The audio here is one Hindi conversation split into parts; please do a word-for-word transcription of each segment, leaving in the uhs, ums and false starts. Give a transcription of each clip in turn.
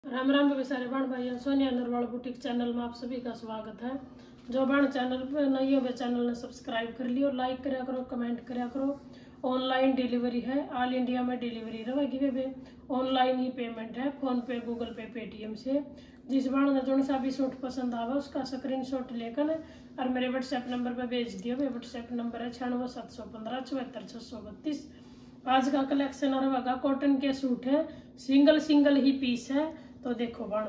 राम राम बेबी सारे बाण भाइयों, सोनिया नरवाल बुटीक चैनल में आप सभी का स्वागत है। जो बाण चैनल पे नई हो वे चैनल ने सब्सक्राइब कर लियो, लाइक करा करो, कमेंट करा करो। ऑनलाइन डिलीवरी है, ऑल इंडिया में डिलीवरी रहेगी बेबी। ऑनलाइन ही पेमेंट है, PhonePe, Google Pay, Paytm से। जिस बाण ने जो सा भी सूट पसंद आवे उसका स्क्रीन शॉट लेकर और मेरे व्हाट्सएप नंबर पर भेज दियो। व्हाट्सएप नंबर है छियानवे सात सौ पंद्रह चौहत्तर छः सौ बत्तीस। आज का कलेक्शन रहेगा कॉटन के सूट है, सिंगल सिंगल ही पीस है। तो देखो बाणो,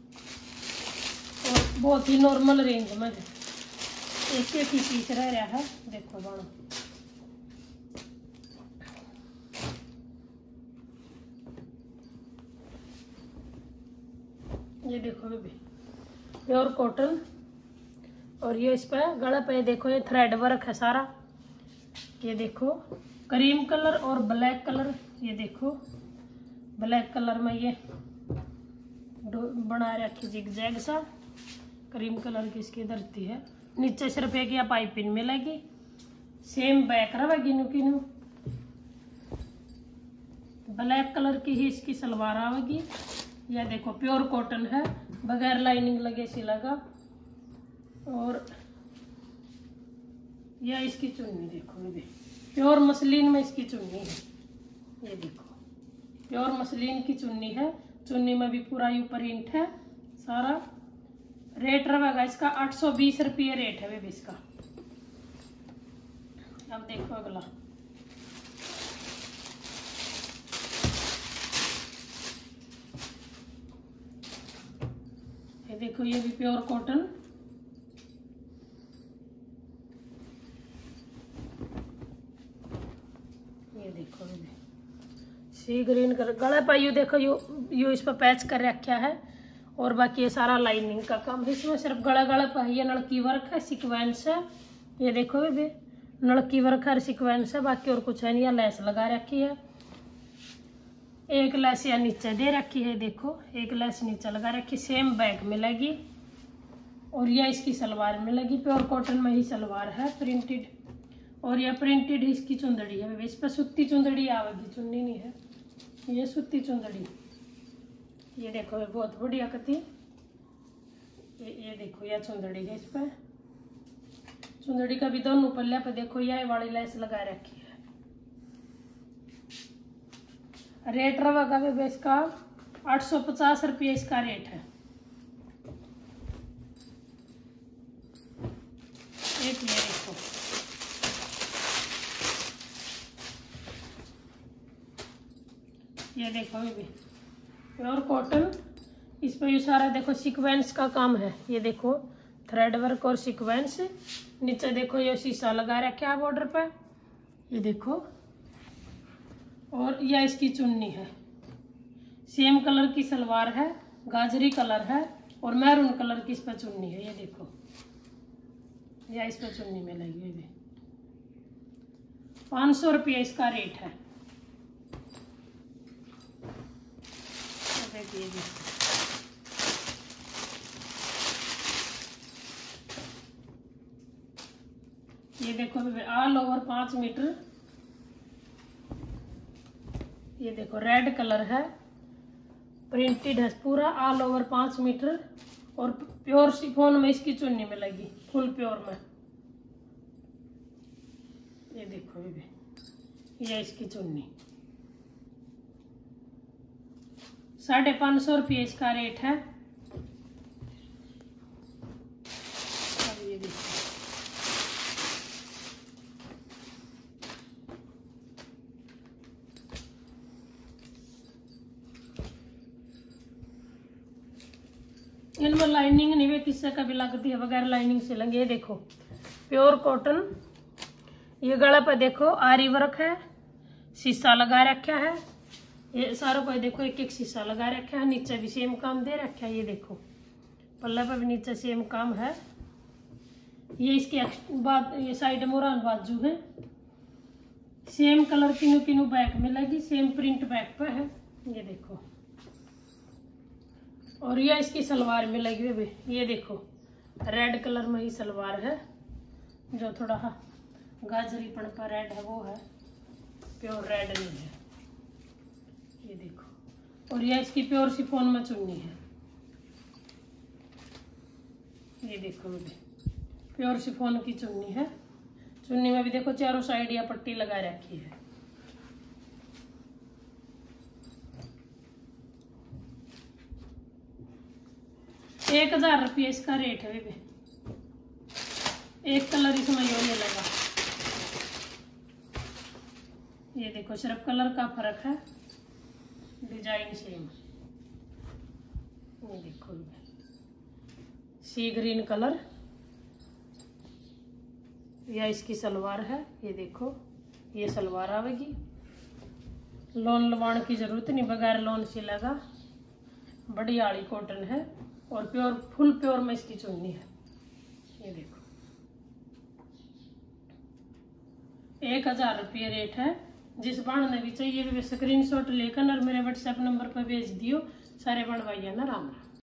और बहुत ही नॉर्मल रेंज में एक एक ही पीस रह रहा है। देखो बाणो, ये देखो बेबी प्योर कॉटन। और ये इस पे गला पे देखो ये थ्रेड वर्क है सारा। ये देखो क्रीम कलर और ब्लैक कलर, ये देखो ब्लैक कलर में ये बना रखी जिग-जैग सा। क्रीम कलर की इसकी धरती है, नीचे सिर्फ एक या पाइपिंग मिलेगी। सेम बैक रहेगी नु की नु। ब्लैक कलर की ही इसकी सलवार आवेगी। यह देखो प्योर कॉटन है, बगैर लाइनिंग लगे सिलेगा। और यह इसकी चुन्नी देखो बेबी, प्योर मसलिन में इसकी चुन्नी है। ये देखो प्योर मसलिन की चुन्नी है, चुन्नी में भी पूरा यू प्रिंट है सारा। रेट रहेगा इसका आठ सौ बीस रुपये रेट है बेबी इसका। अब देखो अगला, ये देखो ये भी प्योर कॉटन। ये देखो बेबी सी ग्रीन कलर गला पर यू देखो यू यू इस पर पैच कर रखा है। और बाकी ये सारा लाइनिंग का काम है। इसमें सिर्फ गला गला पर ये नलकी वर्क है, सीक्वेंस है। ये देखो बेबी नलकी वर्क है, सीक्वेंस है, बाकी और कुछ है नहीं। लेस लगा रखी है, एक लेस या नीचे दे रखी है। देखो एक लेस नीचे लगा रखी। सेम बैक मिलेगी और यह इसकी सलवार मिलेगी। प्योर कॉटन में ही सलवार है प्रिंटेड। और यह प्रिंटेड इसकी चुंदड़ी है। इस पर सूती चुंदड़ी आवेगी, चुन्नी नहीं है, ये सूती चुंदड़ी। ये देखो बहुत बढ़िया कती। ये ये देखो यह चुंदड़ी है, इस पर चुंदड़ी का भी दोनों पल्ले पे देखो यह वाली लेस लगा रखी है। रेट रहेगा बेबी इसका आठ सौ पचास रुपये इसका रेट है। एक ये देखो ये देखो बेबी प्योर कॉटन। इस पर ये सारा देखो सीक्वेंस का काम है। ये देखो थ्रेड वर्क और सीक्वेंस। नीचे देखो ये शीशा लगा रखा है बॉर्डर पे। ये देखो और यह इसकी चुन्नी है। सेम कलर की सलवार है, गाजरी कलर है और मैरून कलर की इस पर चुन्नी है। ये देखो यह इस पर चुन्नी मिलेगी। ये भी पाँच सौ रुपये इसका रेट है। देखिए ये देखो ऑल ओवर पांच मीटर। ये देखो रेड कलर है, प्रिंटेड है पूरा ऑल ओवर पांच मीटर। और प्योर शिफॉन में इसकी चुन्नी मिलेगी, फुल प्योर में। ये देखो ये ये इसकी चुन्नी साढ़े पाँच सौ रुपये इसका रेट है। ये देखो इनमें लाइनिंग नहीं है, किससे कभी लगती है, बगैर लाइनिंग से लगे। ये देखो प्योर कॉटन। ये गला पर देखो आरी वर्क है, शीशा लगा रखा है। ये सारों पर देखो एक एक शीशा लगा रखा है। नीचे भी सेम काम दे रखा है। ये देखो पल्ले पर भी नीचे सेम काम है। ये इसके बाद ये साइड मोरान बाजू है। सेम कलर किनू किनू बैक मिलेगी, सेम प्रिंट बैक पे है। ये देखो और यह इसकी सलवार मिलेगी बेबी। ये देखो रेड कलर में ही सलवार है, जो थोड़ा गाजरी पन पर रेड है वो है, प्योर रेड नहीं है। ये देखो और यह इसकी प्योर शिफॉन में चुन्नी है। ये देखो बेबी, प्योर शिफॉन की चुन्नी है। चुन्नी में भी देखो चारों साइड या पट्टी लगा रखी है। एक हजार रुपये इसका रेट है बेबी। एक कलर इसमें यो मिलेगा। ये देखो सिर्फ कलर का फर्क है, डिजाइन सेम। ये देखो सी ग्रीन कलर, यह इसकी सलवार है। ये देखो ये सलवार आवेगी। लोन लवाण की जरूरत नहीं, बगैर लोन सिलेगा। बड़ी आड़ी कॉटन है और प्योर फुल प्योर में इसकी चुन्नी है। ये देखो एक हजार रुपये रेट है। जिस बनने भी चाहिए भी स्क्रीनशॉट लेकर और मेरे व्हाट्सएप नंबर पर भेज दियो। सारे बनवाइए ना। राम राम।